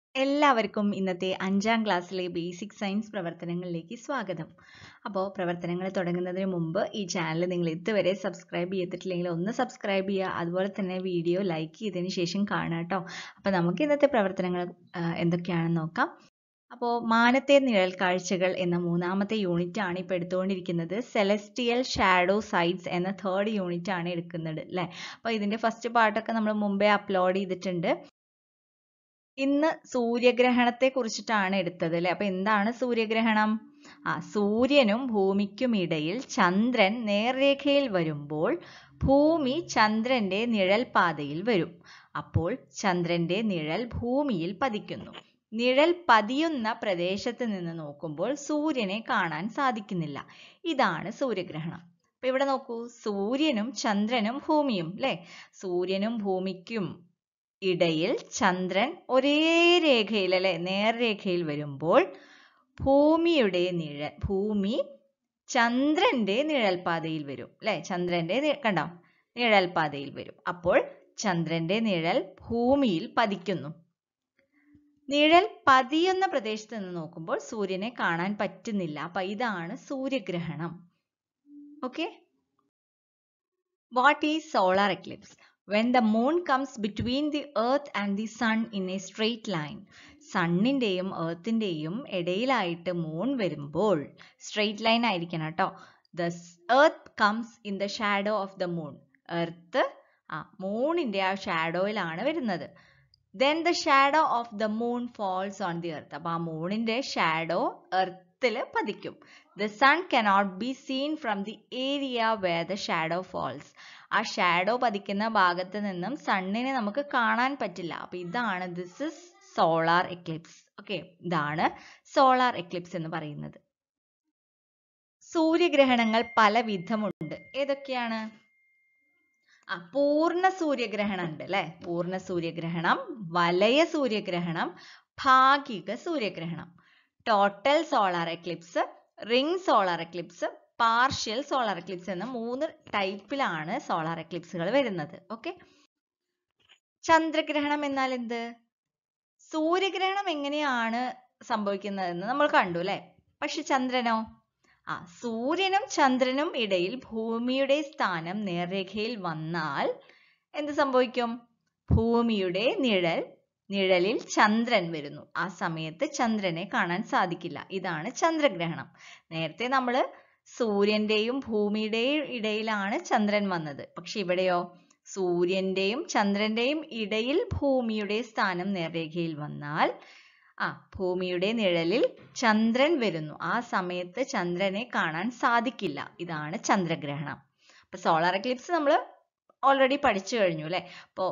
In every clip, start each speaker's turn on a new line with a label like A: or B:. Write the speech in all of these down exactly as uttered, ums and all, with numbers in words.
A: എല്ലാവർക്കും ഇന്നത്തെ അഞ്ചാം ക്ലാസ്സിലെ ബേസിക് സയൻസ് പ്രവർത്തനങ്ങളിലേക്ക് സ്വാഗതം. അപ്പോൾ പ്രവർത്തനങ്ങൾ തുടങ്ങുന്നതിന് മുമ്പ് ഈ ചാനൽ നിങ്ങൾ ഇതുവരെ സബ്സ്ക്രൈബ് ചെയ്തിട്ടില്ലെങ്കിൽ ഒന്ന് സബ്സ്ക്രൈബ് ചെയ്യുക. അതുപോലെ തന്നെ വീഡിയോ ലൈക്ക് ചെയ്തതിന് ശേഷം കാണാം കേട്ടോ. അപ്പോൾ നമുക്ക് ഇന്നത്തെ പ്രവർത്തനങ്ങൾ എന്തൊക്കെയാണെന്ന് നോക്കാം. അപ്പോൾ മാനത്തെ നിഴൽ കാഴ്ചകൾ എന്ന മൂന്നാമത്തെ യൂണിറ്റ് ആണ് ഇപ്പോൾ എടുത്തുകൊണ്ടിരിക്കുന്നത്. സെലസ്റ്റിയൽ ഷാഡോ സൈറ്റ്സ് എന്ന തേർഡ് യൂണിറ്റ് ആണ് എടുക്കുന്നത് അല്ലേ. അപ്പോൾ ഇതിൻ്റെ ഫസ്റ്റ് പാർട്ടൊക്കെ നമ്മൾ മുമ്പേ അപ്ലോഡ് ചെയ്തിട്ടുണ്ട്. ഇന്ന് സൂര്യഗ്രഹണത്തെ കുറിച്ചിട്ടാണ് എടുത്തത് അല്ലെ. അപ്പൊ എന്താണ് സൂര്യഗ്രഹണം? ആ സൂര്യനും ഭൂമിക്കും ഇടയിൽ ചന്ദ്രൻ നേർരേഖയിൽ വരുമ്പോൾ ഭൂമി ചന്ദ്രന്റെ നിഴൽ പാതയിൽ വരും. അപ്പോൾ ചന്ദ്രന്റെ നിഴൽ ഭൂമിയിൽ പതിക്കുന്നു. നിഴൽ പതിയുന്ന പ്രദേശത്ത് നിന്ന് നോക്കുമ്പോൾ സൂര്യനെ കാണാൻ സാധിക്കുന്നില്ല. ഇതാണ് സൂര്യഗ്രഹണം. അപ്പൊ ഇവിടെ നോക്കൂ, സൂര്യനും ചന്ദ്രനും ഭൂമിയും അല്ലെ. സൂര്യനും ഭൂമിക്കും ഇടയിൽ ചന്ദ്രൻ ഒരേ രേഖയിൽ അല്ലെ നേർരേഖയിൽ വരുമ്പോൾ ഭൂമിയുടെ നിഴൽ ഭൂമി ചന്ദ്രന്റെ നിഴൽപാതയിൽ വരും അല്ലെ. ചന്ദ്രന്റെ കണ്ടോ നിഴൽപാതയിൽ വരും. അപ്പോൾ ചന്ദ്രന്റെ നിഴൽ ഭൂമിയിൽ പതിക്കുന്നു. നിഴൽ പതിയുന്ന പ്രദേശത്ത് നിന്ന് നോക്കുമ്പോൾ സൂര്യനെ കാണാൻ പറ്റുന്നില്ല. അപ്പൊ ഇതാണ് സൂര്യഗ്രഹണം. Okay. What is solar eclipse? When the moon comes between the earth and the sun in a straight line. സണ്ണിന്റെയും എർത്തിന്റെയും ഇടയിലായിട്ട് മൂൺ വരുമ്പോൾ സ്ട്രെയിറ്റ് ലൈൻ ആയിരിക്കണം കേട്ടോ. The earth comes in the shadow of the moon. Earth ആ മൂണിന്റെ ആ ഷാഡോയിലാണ് വരുന്നത്. Then the shadow of the moon falls on the earth. അപ്പോൾ ആ മൂണിന്റെ ഷാഡോ എർത്തിൽ പതിക്കും. The sun cannot be seen from the area where the shadow falls. ആ ഷാഡോ പതിക്കുന്ന ഭാഗത്ത് നിന്നും സണ്ണിനെ നമുക്ക് കാണാൻ പറ്റില്ല. അപ്പൊ ഇതാണ് this is solar eclipse. Okay, ഇതാണ് സോളാർ എക്ലിപ്സ് എന്ന് പറയുന്നത്. സൂര്യഗ്രഹണങ്ങൾ പല വിധമുണ്ട്. ഏതൊക്കെയാണ്? ആ പൂർണ്ണ സൂര്യഗ്രഹണം ഉണ്ട് അല്ലെ. പൂർണ്ണ സൂര്യഗ്രഹണം, വലയ സൂര്യഗ്രഹണം, ഭാഗിക സൂര്യഗ്രഹണം. Total solar eclipse, ring solar eclipse, partial solar eclipse എന്ന മൂന്ന് ടൈപ്പിലാണ് സോളാർ എക്ലിപ്സുകൾ വരുന്നത്. ഓക്കെ. ചന്ദ്രഗ്രഹണം എന്നാൽ എന്ത്? സൂര്യഗ്രഹണം എങ്ങനെയാണ് സംഭവിക്കുന്നതെന്ന് നമ്മൾ കണ്ടു അല്ലെ. പക്ഷെ ചന്ദ്രനോ? ആ സൂര്യനും ചന്ദ്രനും ഇടയിൽ ഭൂമിയുടെ സ്ഥാനം നേർരേഖയിൽ വന്നാൽ എന്ത് സംഭവിക്കും? ഭൂമിയുടെ നിഴൽ നിഴലിൽ ചന്ദ്രൻ വരുന്നു. ആ സമയത്ത് ചന്ദ്രനെ കാണാൻ സാധിക്കില്ല. ഇതാണ് ചന്ദ്രഗ്രഹണം. നേരത്തെ നമ്മൾ സൂര്യന്റെയും ഭൂമിയുടെയും ഇടയിലാണ് ചന്ദ്രൻ വന്നത്. പക്ഷെ ഇവിടെയോ സൂര്യന്റെയും ചന്ദ്രന്റെയും ഇടയിൽ ഭൂമിയുടെ സ്ഥാനം നേർരേഖയിൽ വന്നാൽ ആ ഭൂമിയുടെ നിഴലിൽ ചന്ദ്രൻ വരുന്നു. ആ സമയത്ത് ചന്ദ്രനെ കാണാൻ സാധിക്കില്ല. ഇതാണ് ചന്ദ്രഗ്രഹണം. അപ്പൊ സോളാർ എക്ലിപ്സ് നമ്മൾ ഓൾറെഡി പഠിച്ചു കഴിഞ്ഞു അല്ലെ. അപ്പോ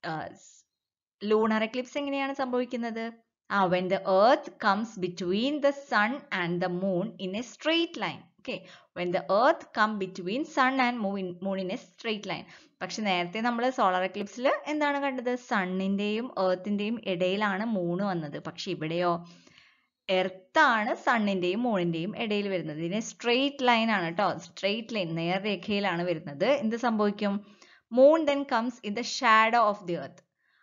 A: ലൂണർ എക്ലിപ്സ് എങ്ങനെയാണ് സംഭവിക്കുന്നത്? ആ when the earth comes between the sun and the moon in a straight line. Okay, when the earth come between sun and moon, moon in a straight line. പക്ഷെ നേരത്തെ നമ്മൾ സോളാർ എക്ലിപ്സിൽ എന്താണ് കണ്ടത്? സണ്ണിന്റെയും എർത്തിന്റെയും ഇടയിലാണ് moon വന്നത്. പക്ഷെ ഇവിടെയോ എർത്താണ് സണ്ണിന്റെയും മൂണിന്റെയും ഇടയിൽ വരുന്നത്. ഇതിനെ സ്ട്രെയിറ്റ് ലൈൻ ആണ് കേട്ടോ. സ്ട്രെയിറ്റ് ലൈൻ നേർരേഖയിലാണ് വരുന്നത്. എന്ത് സംഭവിക്കും? Moon then comes in the shadow of the earth.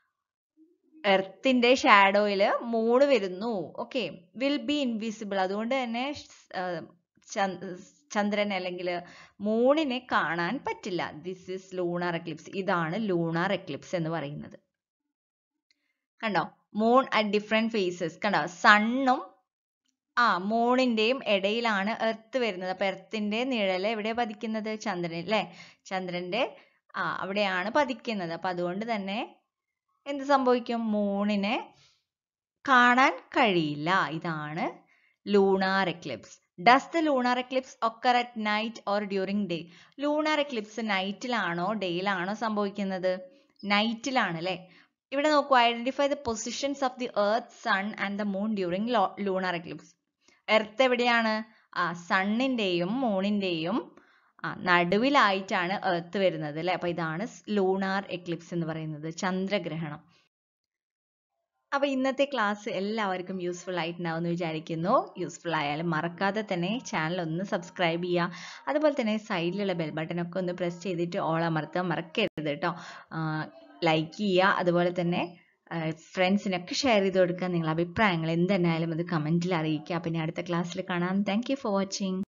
A: എർത്തിന്റെ ഷാഡോയില് മൂണ് വരുന്നു. Okay, will be invisible. അതുകൊണ്ട് തന്നെ ചന്ദ്രൻ അല്ലെങ്കിൽ മൂണിനെ കാണാൻ പറ്റില്ല. This is lunar eclipse. ഇതാണ് ലൂണർ എക്ലിപ്സ് എന്ന് പറയുന്നത്. കണ്ടോ, മൂൺ അറ്റ് ഡിഫറെന്റ് ഫേസസ്. കണ്ടോ, സണ്ണും ആ മൂണിന്റെയും ഇടയിലാണ് എർത്ത് വരുന്നത്. അപ്പൊ എർത്തിന്റെ നിഴല് എവിടെ പതിക്കുന്നത്? ചന്ദ്രൻ അല്ലെ. ചന്ദ്രന്റെ ആ അവിടെയാണ് പതിക്കുന്നത്. അപ്പൊ അതുകൊണ്ട് തന്നെ എന്ത് സംഭവിക്കും? മൂണിനെ കാണാൻ കഴിയില്ല. ഇതാണ് lunar eclipse. Does the lunar eclipse occur at night or during day? Lunar eclipse നൈറ്റിലാണോ ഡേയിലാണോ സംഭവിക്കുന്നത്? നൈറ്റിലാണ് അല്ലെ. ഇവിടെ നോക്കൂ, identify the positions of the earth, sun and the moon during lunar eclipse. Earth എവിടെയാണ്? ആ സണ്ണിന്റെയും മൂണിന്റെയും ആ നടുവിലായിട്ടാണ് എർത്ത് വരുന്നത് അല്ലെ. അപ്പൊ ഇതാണ് ലൂണാർ എക്ലിപ്സ് എന്ന് പറയുന്നത്, ചന്ദ്രഗ്രഹണം. അപ്പൊ ഇന്നത്തെ ക്ലാസ് എല്ലാവർക്കും യൂസ്ഫുൾ ആയിട്ടുണ്ടാവും എന്ന് വിചാരിക്കുന്നു. യൂസ്ഫുൾ ആയാലും മറക്കാതെ തന്നെ ചാനൽ ഒന്ന് സബ്സ്ക്രൈബ് ചെയ്യുക. അതുപോലെ തന്നെ സൈഡിലുള്ള ബെൽ ബട്ടൺ ഒക്കെ ഒന്ന് പ്രസ് ചെയ്തിട്ട് ഓൾ അമർത്താൻ മറക്കരുത് കേട്ടോ. ലൈക്ക് ചെയ്യുക. അതുപോലെ തന്നെ ഫ്രണ്ട്സിനൊക്കെ ഷെയർ ചെയ്ത് കൊടുക്കുക. നിങ്ങളുടെ അഭിപ്രായങ്ങൾ എന്തെന്നായാലും അത് കമൻറ്റിൽ അറിയിക്കുക. പിന്നെ അടുത്ത ക്ലാസ്സിൽ കാണാം. Thank you for watching.